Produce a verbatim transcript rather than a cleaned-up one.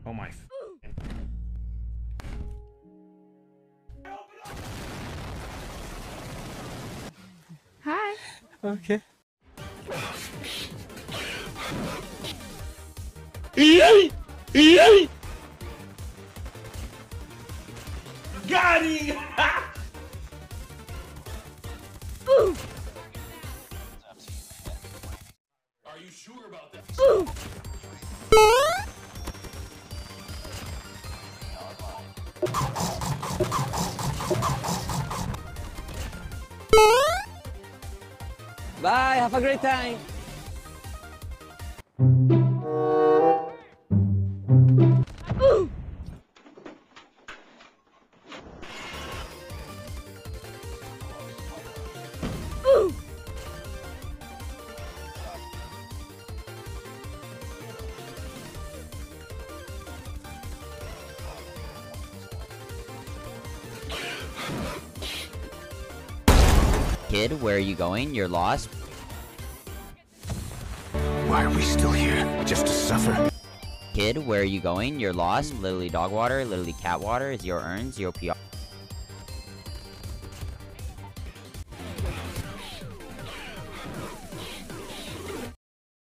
Oh my. Hi. Okay. Got him! Are you sure about that? Bye, have a great time. Kid, where are you going? You're lost? Why are we still here? Just to suffer? Kid, where are you going? You're lost? Literally dog water, literally cat water, zero earns, zero P R.